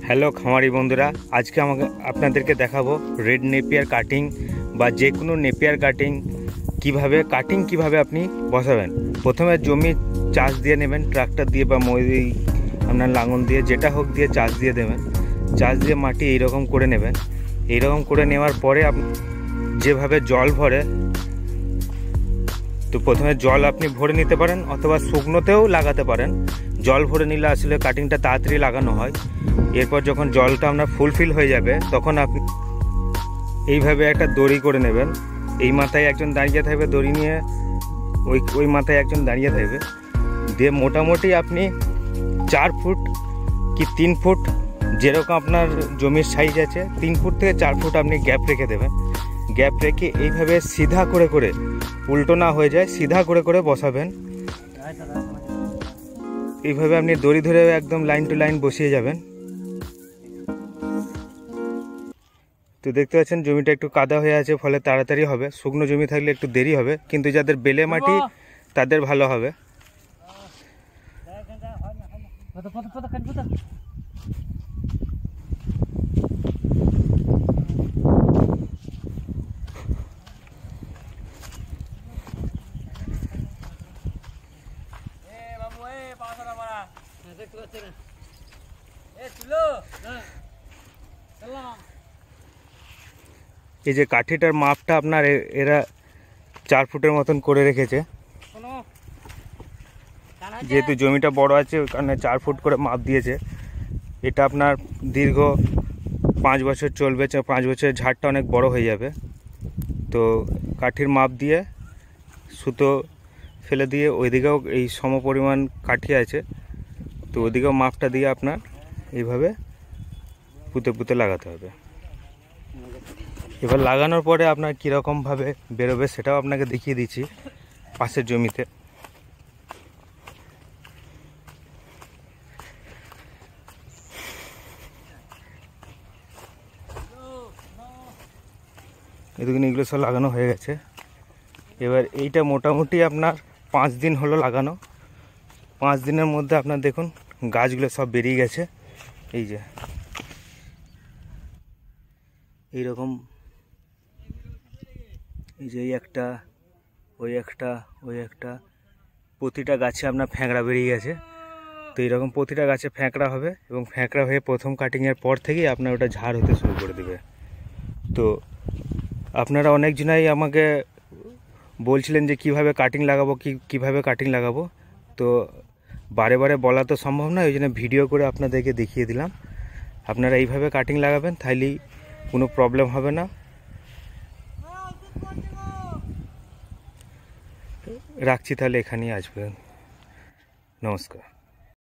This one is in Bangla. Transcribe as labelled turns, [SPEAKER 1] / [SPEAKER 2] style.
[SPEAKER 1] হ্যালো খামারি বন্ধুরা, আজকে আপনাদেরকে দেখাবো রেড নেপিয়ার কাটিং বা যে কোনো নেপিয়ার কাটিং কিভাবে আপনি বসাবেন। প্রথমে জমি চাষ দিয়ে নেবেন, ট্রাক্টর দিয়ে বা আপনার লাঙল দিয়ে যেটা হোক দিয়ে চাষ দিয়ে দেবেন। চাষ দিয়ে মাটি এইরকম করে নেবেন। এইরকম করে নেওয়ার পরে যেভাবে জল ভরে, তো প্রথমে জল আপনি ভরে নিতে পারেন অথবা শুকনোতেও লাগাতে পারেন। জল ভরে নিলে আসলে কাটিংটা তাড়াতাড়ি লাগানো হয়। এরপর যখন জলটা আপনার ফুলফিল হয়ে যাবে তখন আপনি এইভাবে একটা দড়ি করে নেবেন। এই মাথায় একজন দাঁড়িয়ে থাকবে, দড়ি নিয়ে ওই মাথায় একজন দাঁড়িয়ে থাকবে, দিয়ে মোটামুটি আপনি 4 ফুট কি 3 ফুট, যেরকম আপনার জমির সাইজ আছে 3 ফুট থেকে 4 ফুট আপনি গ্যাপ রেখে দেবেন। গ্যাপ রেখে এইভাবে সিধা করে করে, উল্টো না হয়ে যায়, সিধা করে করে বসাবেন। এইভাবে আপনি দড়ি ধরে একদম লাইন টু লাইন বসিয়ে যাবেন। তো দেখতে পাচ্ছেন জমিটা একটু কাদা হয়ে আছে, ফলে তাড়াতাড়ি হবে। শুকনো জমি থাকলে একটু দেরি হবে, কিন্তু যাদের বেলে মাটি তাদের ভালো হবে। এই যে কাঠিটার মাপটা আপনার এরা 4 ফুটের মতন করে রেখেছে, যেহেতু জমিটা বড় আছে ওই কারণে 4 ফুট করে মাপ দিয়েছে। এটা আপনার দীর্ঘ 5 বছর চলবে। 5 বছরের ঝাড়টা অনেক বড় হয়ে যাবে। তো কাঠির মাপ দিয়ে সুতো ফেলে দিয়ে ওইদিকেও এই সমপরিমাণ কাঠি আছে, তো ওইদিকেও মাপটা দিয়ে আপনার এইভাবে পুঁতে পুঁতে লাগাতে হবে। এবার লাগানোর পরে আপনার কীরকমভাবে বেরোবে সেটাও আপনাকে দেখিয়ে দিচ্ছি পাশের জমিতে। এদিকে এগুলো সব লাগানো হয়ে গেছে। এবার এইটা মোটামুটি আপনার 5 দিন হলো লাগানো। 5 দিনের মধ্যে আপনার দেখুন গাছগুলো সব বেরিয়ে গেছে। এই যে এইরকম, এই যে একটা ওই একটা প্রতিটা গাছে আপনার ফ্যাঁকড়া বেরিয়ে গেছে। তো এইরকম প্রতিটা গাছে ফ্যাঁকড়া হবে, এবং ফ্যাঁকড়া হয়ে প্রথম কাটিংয়ের পর থেকেই আপনার ওটা ঝাড় হতে শুরু করে দেবে। তো আপনারা অনেকজনাই আমাকে বলছিলেন যে কিভাবে কাটিং লাগাবো, কিভাবে কাটিং লাগাবো। তো বারে বারে বলা তো সম্ভব নয়, ওই জন্য ভিডিও করে আপনাদেরকে দেখিয়ে দিলাম। আপনারা এইভাবে কাটিং লাগাবেন, তাইলেই কোনো প্রবলেম হবে না। রাখছি তাহলে, এখানেই আসবেন। নমস্কার।